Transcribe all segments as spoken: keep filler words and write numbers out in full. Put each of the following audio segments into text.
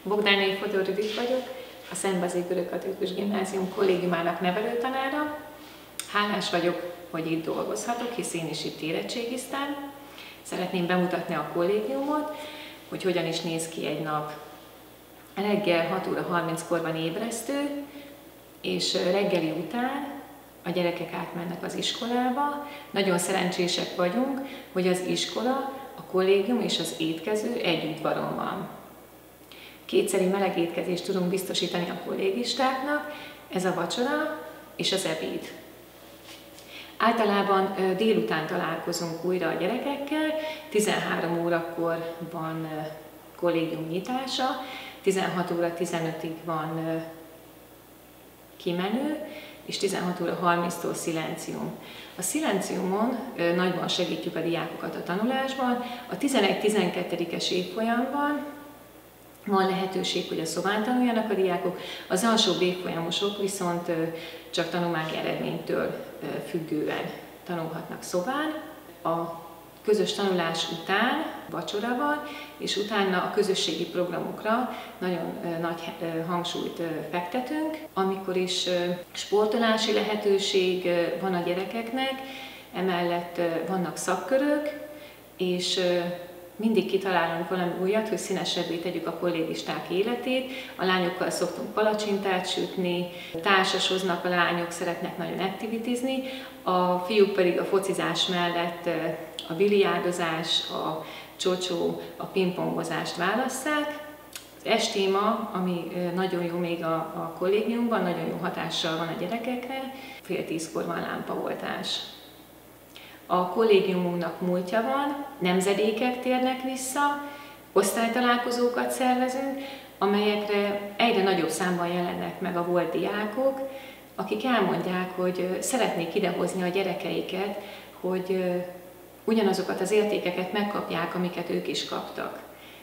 Bogdányi Fodor Judit vagyok, a Szent Bazil Görögkatolikus Gimnázium kollégiumának nevelőtanára. Hálás vagyok, hogy itt dolgozhatok, hisz én is itt érettségiztem. Szeretném bemutatni a kollégiumot, hogy hogyan is néz ki egy nap. Reggel hat óra harminckor van ébresztő, és reggeli után a gyerekek átmennek az iskolába. Nagyon szerencsések vagyunk, hogy az iskola, a kollégium és az étkező egy udvaron van. Kétszeri meleg étkezést tudunk biztosítani a kollégistáknak, ez a vacsora és az ebéd. Általában délután találkozunk újra a gyerekekkel, tizenhárom órakor van kollégium nyitása, tizenhat óra tizenötig van kimenő, és tizenhat óra harminctól szilencium. A szilenciumon nagyban segítjük a diákokat a tanulásban. A tizenegy-tizenkettedikes évfolyamban van lehetőség, hogy a szobán tanuljanak a diákok, az alsóbb évfolyamosok viszont csak tanulmányi eredménytől függően tanulhatnak szobán. A közös tanulás után vacsora van, és utána a közösségi programokra nagyon nagy hangsúlyt fektetünk, amikor is sportolási lehetőség van a gyerekeknek, emellett vannak szakkörök, és mindig kitalálunk valami újat, hogy színesebbé tegyük a kollégisták életét. A lányokkal szoktunk palacsintát sütni, társasoznak a lányok, szeretnek nagyon aktivitizni, a fiúk pedig a focizás mellett a biliárdozás, a csocsó, a pingpongozást válasszák. Az estéma, ami nagyon jó még a, a kollégiumban, nagyon jó hatással van a gyerekekre, fél tízkor van lámpaoltás. A kollégiumunknak múltja van, nemzedékek térnek vissza, osztálytalálkozókat szervezünk, amelyekre egyre nagyobb számban jelennek meg a volt diákok, akik elmondják, hogy szeretnék idehozni a gyerekeiket, hogy ugyanazokat az értékeket megkapják, amiket ők is kaptak.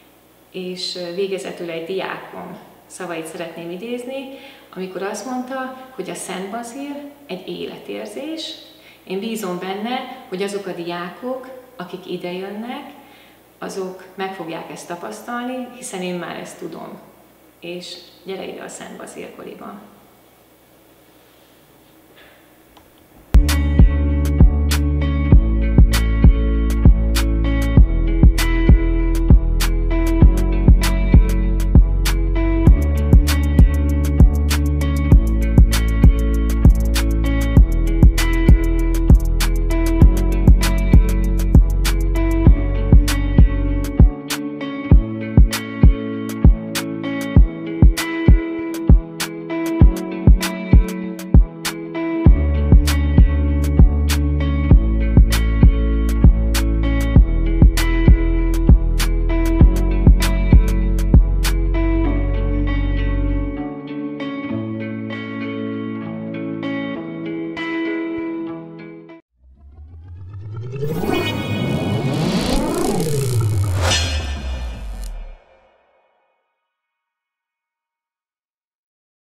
És végezetül egy diákom szavait szeretném idézni, amikor azt mondta, hogy a Szent Bazil egy életérzés. Én bízom benne, hogy azok a diákok, akik ide jönnek, azok meg fogják ezt tapasztalni, hiszen én már ezt tudom. És gyere ide a Szent Bazil koliba!